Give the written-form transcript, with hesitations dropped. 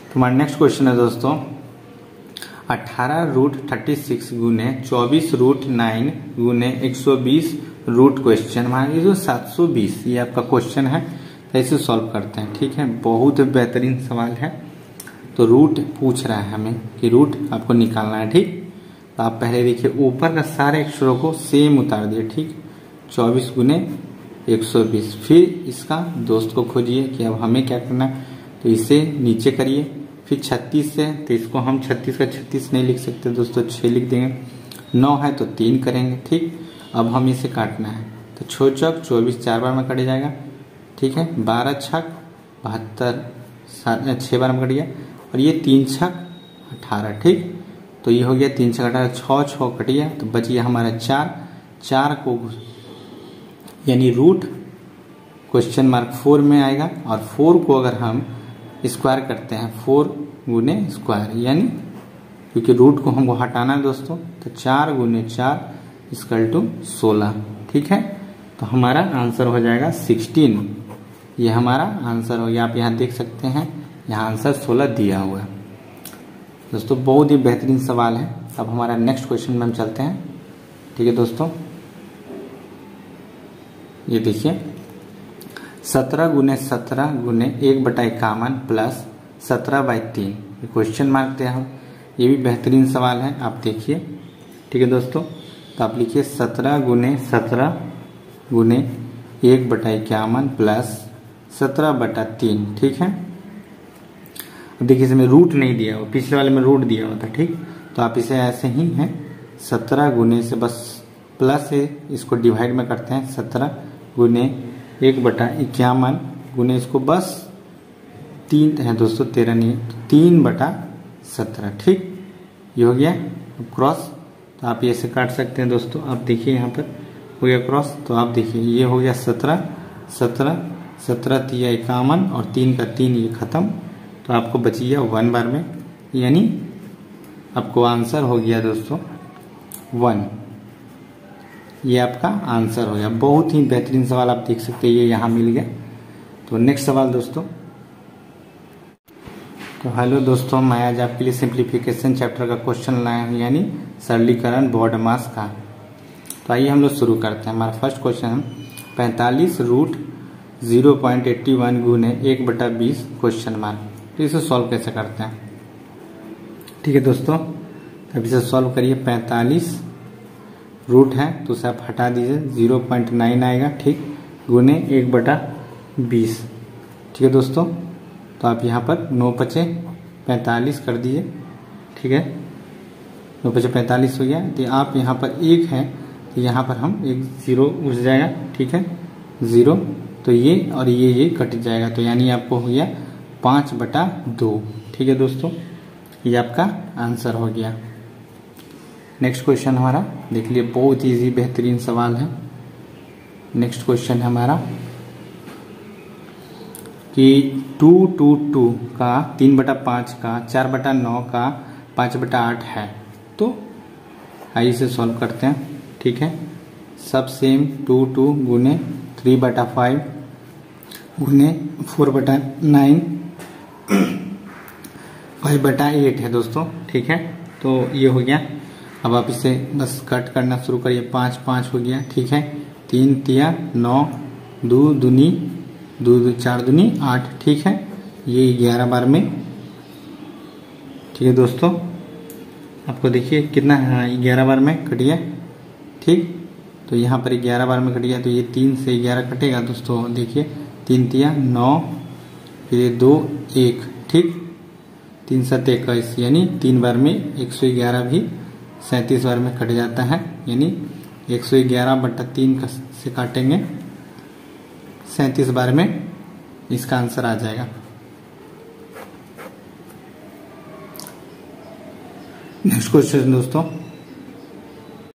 हमारा next question है दोस्तों 18√36 गुने 24√9 गुने 120 रूट क्वेश्चन। हमारे जो 720 ये आपका क्वेश्चन है, तो इसे सॉल्व करते हैं। ठीक है, बहुत बेहतरीन सवाल है। तो रूट पूछ रहा है हमें कि रूट आपको निकालना है। ठीक, तो आप पहले देखिए ऊपर का सारे अक्षरों को सेम उतार दिए। ठीक, 24 गुने 120। फिर इसका दोस्त को खोजिए कि अब हमें क्या करना है, तो इसे नीचे करिए। फिर 36 से, तो इसको हम 36 का 36 नहीं लिख सकते दोस्तों, 6 लिख देंगे। 9 है तो 3 करेंगे। ठीक, अब हम इसे काटना है, तो 6 चौक 24 4 बार में कट जाएगा। ठीक है, 12 छक 72 6 बार में कट गया, और ये 3 छक 18। ठीक, तो ये हो गया 3 छक 18, 6 6 कट गया, तो बच गया हमारा 4 को यानी रूट क्वेश्चन मार्क 4 में आएगा। और 4 को अगर हम स्क्वायर करते हैं 4 गुने स्क्वायर, यानी क्योंकि रूट को हमको हटाना है दोस्तों, तो 4 गुने 4 इक्वल टू 16। ठीक है, तो हमारा आंसर हो जाएगा 16। ये हमारा आंसर हो गया। आप यहाँ देख सकते हैं, यहाँ आंसर 16 दिया हुआ है दोस्तों। बहुत ही बेहतरीन सवाल है। अब हमारा नेक्स्ट क्वेश्चन में हम चलते हैं। ठीक है दोस्तों, ये देखिए 17 गुने 17 गुने 1/51 प्लस 17/3 क्वेश्चन मार्क दिया हम। ये भी बेहतरीन सवाल है, आप देखिए। ठीक है दोस्तों, तो आप लिखिए 17 गुने 17 गुने 1/51 प्लस 17/3। ठीक है, अब देखिए इसमें रूट नहीं दिया हुआ, पिछले वाले में रूट दिया हुआ था। ठीक, तो आप इसे ऐसे ही है 17 गुने से बस प्लस है, इसको डिवाइड में करते हैं। 17 गुने 1/51 गुने इसको बस 3 है दोस्तों, 13 नहीं, 3/17। ठीक, ये हो गया क्रॉस। तो आप ये से काट सकते हैं दोस्तों। आप देखिए यहाँ पर हो गया क्रॉस। तो आप देखिए ये हो गया 17 17 17 3 51 और 3 का 3 ये खत्म। तो आपको बच गया 1 बार में, यानी आपको आंसर हो गया दोस्तों 1। ये आपका आंसर हो गया। बहुत ही बेहतरीन सवाल, आप देख सकते हैं ये यहाँ मिल गया। तो नेक्स्ट सवाल दोस्तों। तो हेलो दोस्तों, मैं आज आपके लिए सिंप्लीफिकेशन चैप्टर का क्वेश्चन लाया हूँ, यानी सरलीकरण BODMAS का। तो आइए हम लोग शुरू करते हैं। हमारा फर्स्ट क्वेश्चन है 45√0.81 गुने 1/20 क्वेश्चन मार्क। तो इसे सॉल्व कैसे करते हैं। ठीक है दोस्तों, अब इसे सॉल्व करिए। 45 रूट है तो उसे आप हटा दीजिए, 0.9 आएगा। ठीक, गुने 1/20। ठीक है दोस्तों, तो आप यहाँ पर 9 पचे 45 कर दीजिए। ठीक है, 9 पचे 45 हो गया। तो आप यहाँ पर 1 है, तो यहाँ पर हम 1 0 उठ जाएगा। ठीक है, 0, तो ये और ये कट जाएगा, तो यानी आपको हो गया 5/2। ठीक है दोस्तों, ये आपका आंसर हो गया। नेक्स्ट क्वेश्चन हमारा देख लिए, बहुत इजी बेहतरीन सवाल है। नेक्स्ट क्वेश्चन है हमारा कि 2/2 का 3/5 का 4/9 का 5/8 है। तो आइए इसे सॉल्व करते हैं। ठीक है, सब सेम 2 गुने 3/5 गुने 4/9 5/8 है दोस्तों। ठीक है, तो ये हो गया। अब आप इसे बस कट करना शुरू करिए। 5 5 हो गया। ठीक है, 3 3 9 2 दूनी 2 4 दूनी 8। ठीक है, ये 11 बार में। ठीक है दोस्तों, आपको देखिए कितना है, 11 बार में कट गया। ठीक, तो यहाँ पर 11 बार में कट गया, तो ये 3 से 11 कटेगा दोस्तों। देखिए 3 3 9 फिर 2 1। ठीक, 3 7 21, यानी 3 बार में 111 भी 37 बार में कट जाता है, यानी 111/3 से काटेंगे 37 बार में, इसका आंसर आ जाएगा। नेक्स्ट क्वेश्चन दोस्तों।